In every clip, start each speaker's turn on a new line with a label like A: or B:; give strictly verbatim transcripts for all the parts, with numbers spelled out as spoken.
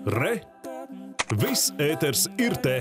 A: Re! Viss ēters ir te!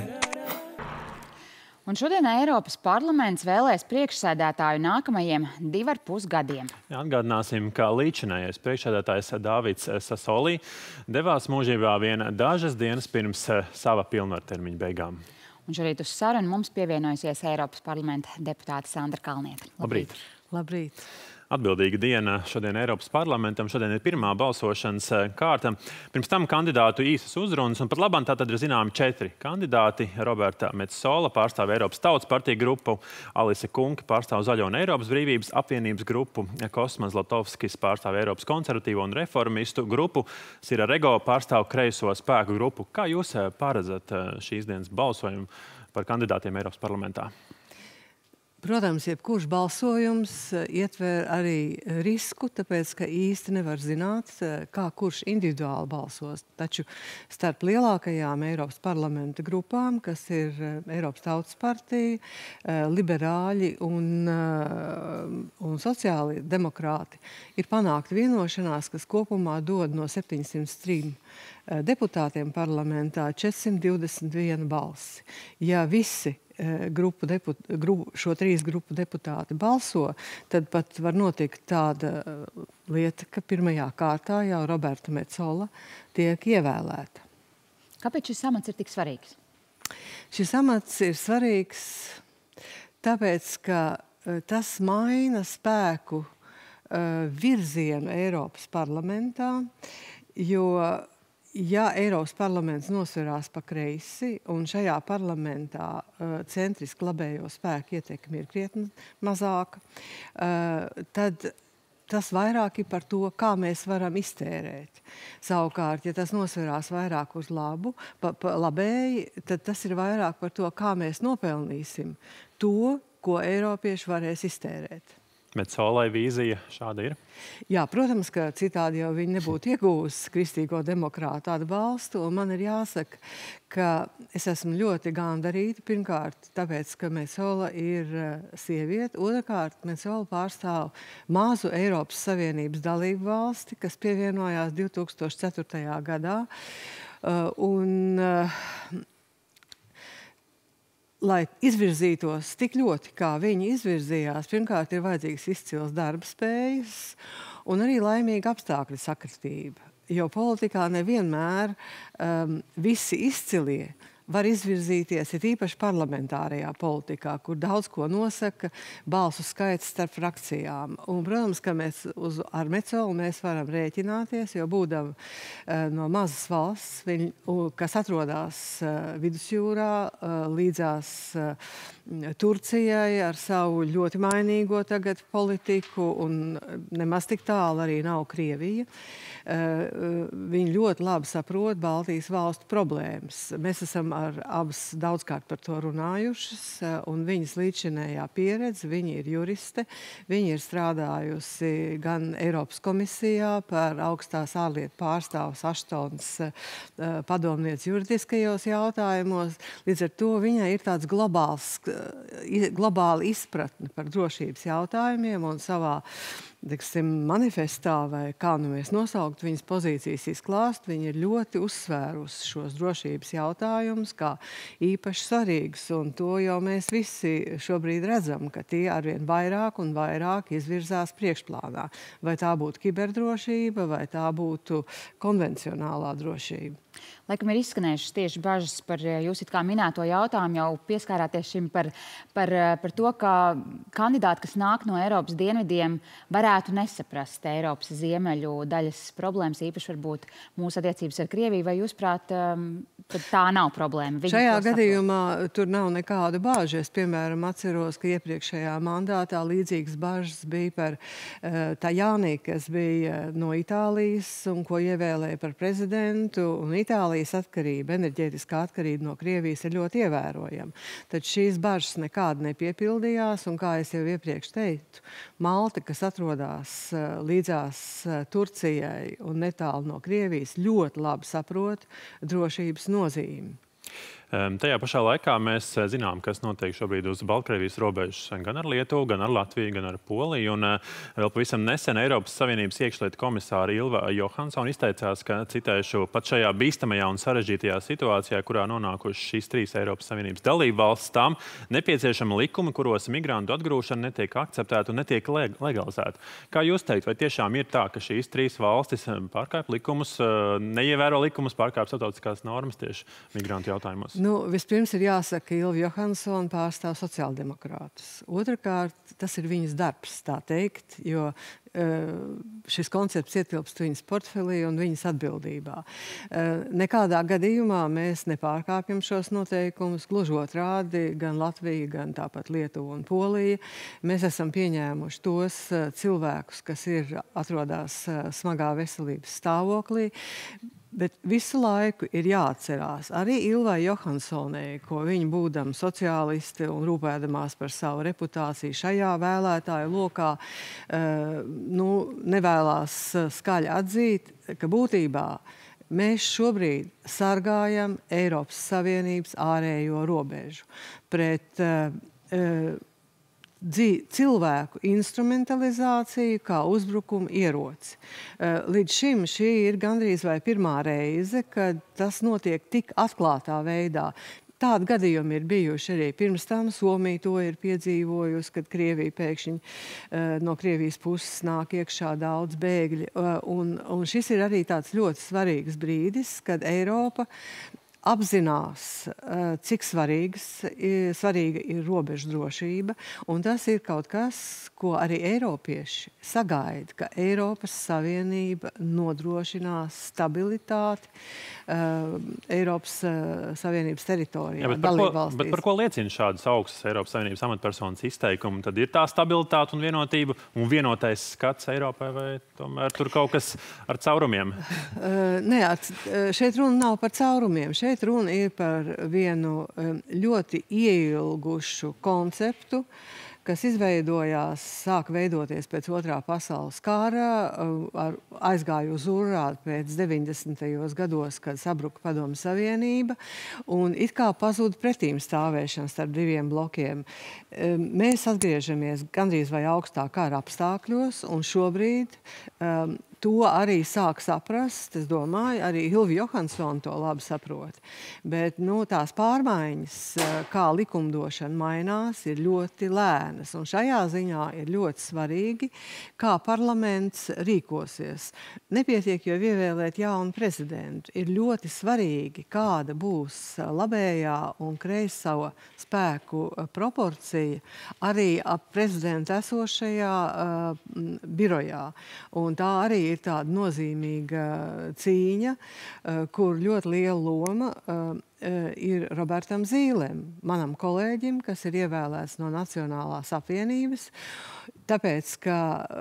B: Un šodien Eiropas parlaments vēlēs priekšsēdētāju nākamajiem divar pus gadiem.
C: Atgādināsim, ka līdzinājais priekšsēdētājs Dāvids Sasolī devās mūžībā vien dažas dienas pirms sava pilnvartermiņa beigām.
B: Un šorīt uz sarunu mums pievienojusies Eiropas parlamenta deputāte Sandra Kalniete.
C: Labrīt!
D: Labrīt!
C: Atbildīga diena šodien Eiropas parlamentam. Šodien ir pirmā balsošanas kārta. Pirms tam kandidātu īsas uzrunas, un pat labāk tātad ir zināmi četri kandidāti. Roberta Metsola pārstāv Eiropas Tautas partiju grupu, Alise Kunke pārstāv Zaļo un Eiropas brīvības apvienības grupu, Kosmas Zlatovskis pārstāv Eiropas konservatīvo un reformistu grupu, Sira Rego pārstāv Kreiso spēku grupu. Kā jūs paredzat šīs dienas balsojumu par kandidātiem Eiropas parlamentā?
D: Protams, jebkurš balsojums ietver arī risku, tāpēc, ka īsti nevar zināt, kā kurš individuāli balsos. Taču starp lielākajām Eiropas parlamenta grupām, kas ir Eiropas Tautas partija, liberāļi un, un sociāli demokrāti, ir panākt vienošanās, kas kopumā dod no septiņsimt trim deputātiem parlamentā četrsimt divdesmit viena balsi. Ja visi Grupu deput, grupu, šo trīs grupu deputāti balso, tad pat var notikt tāda lieta, ka pirmajā kārtā jau Roberta Metsola tiek ievēlēta.
B: Kāpēc šis amats ir tik svarīgs?
D: Šis amats ir svarīgs tāpēc, ka tas maina spēku virzienu Eiropas parlamentā, jo ja Eiropas parlaments nosverās pa kreisi, un šajā parlamentā uh, centriski labējo spēku ietekmi ir krietni mazāka, uh, tad tas vairāk ir par to, kā mēs varam iztērēt. Savukārt, ja tas nosverās vairāk uz labu, pa, pa labēji, tad tas ir vairāk par to, kā mēs nopelnīsim to, ko eiropieši varēs iztērēt.
C: Metsolai vīzija šāda ir?
D: Jā, protams, ka citādi jau viņi nebūtu iegūsi kristīgo demokrātu atbalstu, un man ir jāsaka, ka es esmu ļoti gandarīta, pirmkārt, tāpēc, ka Metsola ir sieviete, otrkārt, Metsola pārstāv mazu Eiropas Savienības dalību valsti, kas pievienojās divi tūkstoši ceturtajā gadā, un lai izvirzītos tik ļoti, kā viņi izvirzījās, pirmkārt ir vajadzīgs izcils darba spējas un arī laimīga apstākļu sakritība. Jo politikā nevienmēr um, visi izcilie var izvirzīties, ir īpaši parlamentārajā politikā, kur daudz ko nosaka balsu skaits starp frakcijām. Un, protams, ka mēs uz, ar Metsolu mēs varam rēķināties, jo būdam uh, no mazas valsts, viņ, uh, kas atrodas uh, vidusjūrā, uh, līdzās uh, Turcijai ar savu ļoti mainīgo tagad politiku, un nemaz tik tālu arī nav Krievija. Uh, viņi ļoti labi saprot Baltijas valstu problēmas. Mēs esam ar abas daudzkārt par to runājušas, un viņas līdzinējā pieredze, viņa ir juriste, viņa ir strādājusi gan Eiropas komisijā par augstās ārlietu pārstāvs Aštons padomniec juridiskajos jautājumos. Līdz ar to viņai ir tāds globāls, globāla izpratne par drošības jautājumiem, un savā Deksim, manifestā, vai kā nu mēs nosaukt viņas pozīcijas izklāst, viņa ir ļoti uzsvērusi šos drošības jautājumus kā īpaši svarīgus, un to jau mēs visi šobrīd redzam, ka tie arvien vairāk un vairāk izvirzās priekšplānā. Vai tā būtu kiberdrošība, vai tā būtu konvencionālā drošība.
B: Laikam ir izskanējušas tieši bažas par jūs it kā minēto jautājumu, jau pieskārāties šim par, par, par to, ka kandidāti, kas nāk no Eiropas dienvidiem, varētu nesaprast Eiropas ziemeļu daļas problēmas, īpaši varbūt mūsu attiecības ar Krieviju, vai jūs prāt, tad tā nav problēma? Viņi
D: Šajā gadījumā tur nav nekāda bāža. Es, piemēram, atceros, ka iepriekšējā mandātā līdzīgas bažas bija par uh, Tajānī, kas bija no Itālijas un ko ievēlēja par prezidentu, un Itālijas atkarība, enerģētiskā atkarība no Krievijas ir ļoti ievērojama. Tad šīs bažas nekādi nepiepildījās, un kā es jau iepriekš teicu, Malta, kas atrodas uh, līdzās uh, Turcijai un netālu no Krievijas, ļoti labi saprot drošības nozīmi.
C: Tajā pašā laikā mēs zinām, kas notiek šobrīd uz Baltkrievijas robežas gan ar Lietuvu, gan ar Latviju, gan ar Poliju. Un vēl pavisam nesen Eiropas Savienības iekšlietu komisāra Ilva Johansone izteicās, ka, citēšu, pat šajā bīstamajā un sarežģītajā situācijā, kurā nonākušas šīs trīs Eiropas Savienības dalībvalstis, tām nepieciešama likuma, kuros migrantu atgrūšana netiek akceptēta un netiek legalizēta. Kā jūs teikt, vai tiešām ir tā, ka šīs trīs valstis pārkāp likumus, neievēro likumus, pārkāp starptautiskās normas tieši migrantu jautājumos?
D: Nu, vispirms ir jāsaka, ka Ilva Johansone pārstāv sociāldemokrātus. Otrakārt, tas ir viņas darbs, tā teikt, jo šis koncepts ietilpst viņas portfelī un viņas atbildībā. Nekādā gadījumā mēs nepārkāpjam šos noteikumus, gluži otrādi, gan Latvija, gan tāpat Lietuva un Polija. Mēs esam pieņēmuši tos cilvēkus, kas ir atrodās smagā veselības stāvoklī, bet visu laiku ir jāatcerās arī Ilvai Johansonei, ko viņa būdama sociālisti un rūpēdamās par savu reputāciju šajā vēlētāju lokā, nu, nevēlās skaļi atzīt, ka būtībā mēs šobrīd sargājam Eiropas Savienības ārējo robežu pret uh, cilvēku instrumentalizāciju kā uzbrukumu ieroci. Līdz šim šī ir gandrīz vai pirmā reize, kad tas notiek tik atklātā veidā. Tādi gadījumi ir bijuši arī pirms tam. Somija to ir piedzīvojusi, kad Krievija pēkšņi no Krievijas puses nāk iekšā daudz bēgļi. Un, un šis ir arī tāds ļoti svarīgs brīdis, kad Eiropa apzinās, cik svarīgas, svarīga ir robežu drošība, un tas ir kaut kas, ko arī eiropieši sagaida, ka Eiropas Savienība nodrošinās stabilitāti uh, Eiropas uh, Savienības teritorijā.
C: Jā, bet, par ko, bet par ko liecina šādas augstas Eiropas Savienības amatpersonas izteikumi? Tad ir tā stabilitāte un vienotība un vienotais skats Eiropai, vai tomēr tur kaut kas ar caurumiem?
D: Uh, nē, šeit runa nav par caurumiem. Šeit Šeit runa ir par vienu ļoti ieilgušu konceptu, kas izveidojās, sāk veidoties pēc otrā pasaules kara, ar, aizgāja uz urādi pēc deviņdesmitajos gados, kad sabruka Padomju Savienība, un it kā pazuda pretīm stāvēšana starp diviem blokiem. Mēs atgriežamies gandrīz vai augstā kara apstākļos, un šobrīd um, to arī sāk saprast, es domāju, arī Ilva Johansone to labi saprot. Bet nu, tās pārmaiņas, kā likumdošana mainās, ir ļoti lēnas. Un šajā ziņā ir ļoti svarīgi, kā parlaments rīkosies. Nepietiek jau ievēlēt jaunu prezidentu. Ir ļoti svarīgi, kāda būs labējā un kreisā spēku proporcija arī ap prezidentu esošajā uh, birojā. Un tā arī ir tāda nozīmīga cīņa, kur ļoti liela loma ir Robertam Zīlem, manam kolēģim, kas ir ievēlēts no Nacionālās apvienības. Tāpēc, ka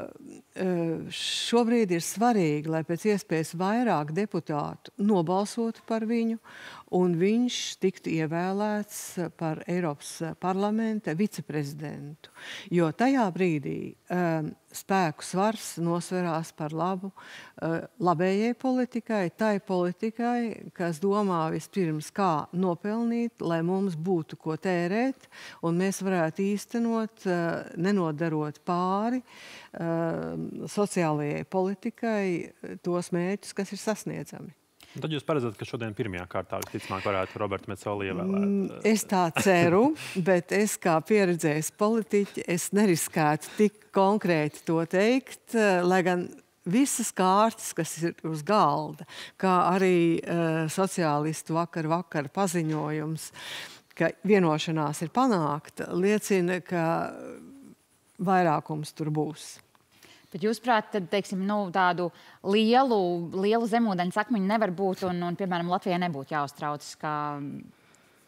D: šobrīd ir svarīgi, lai pēc iespējas vairāk deputātu nobalsotu par viņu, un viņš tiktu ievēlēts par Eiropas parlamenta viceprezidentu. Jo tajā brīdī um, spēku svars nosverās par labu uh, labējai politikai, tai politikai, kas domā vispirms, kā nopelnīt, lai mums būtu ko tērēt, un mēs varētu īstenot, uh, nenodarot pāri uh, sociālajai politikai tos mērķus, kas ir sasniedzami.
C: Tad jūs paredzat, ka šodien pirmajā kārtā visticamāk varētu Robertu Metsoli ievēlēt?
D: Es tā ceru, bet es kā pieredzējis politiķi, es neriskētu tik konkrēti to teikt, lai gan visas kārtas, kas ir uz galda, kā arī uh, sociālistu vakar vakar paziņojums, ka vienošanās ir panākta, liecina, ka vairākums tur būs.
B: Bet jūs prāt, tad, teiksim, nu, tādu lielu, lielu zemūdeņu sakmiņu nevar būt un, un, piemēram, Latvijai nebūtu jāuztraucas, ka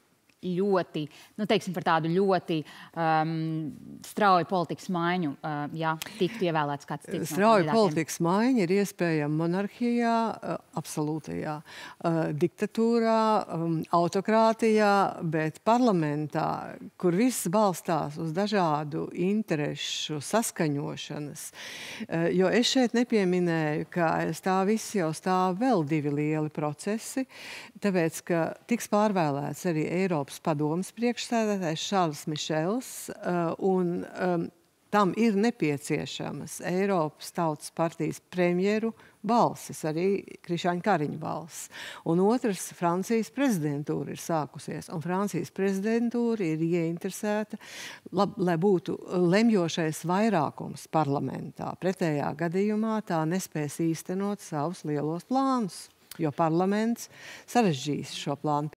B: ļoti, nu, teiksim, par tādu ļoti um, strauju politikas maiņu, uh, ja tiktu ievēlēts kāds cits no
D: Strauja
B: kandidātiem?
D: politikas maiņa ir iespējama monarhijā, uh, absolūtajā, uh, diktatūrā, um, autokrātijā, bet parlamentā, kur viss balstās uz dažādu interešu saskaņošanas, uh, jo es šeit nepieminēju, ka aiz tā viss jau stāv vēl divi lieli procesi, tāpēc, ka tiks pārvēlēts arī Eiropas padomes priekšsēdētājs Šarls Mišels, uh, un um, tam ir nepieciešamas Eiropas Tautas partijas premjeru balsis, arī Krišāņa Kariņa balsis. Un otrs, Francijas prezidentūra ir sākusies, un Francijas prezidentūra ir ieinteresēta, lab, lai būtu lemjošais vairākums parlamentā. Pretējā gadījumā tā nespēs īstenot savus lielos plānus, jo parlaments sarežģīs šo plānu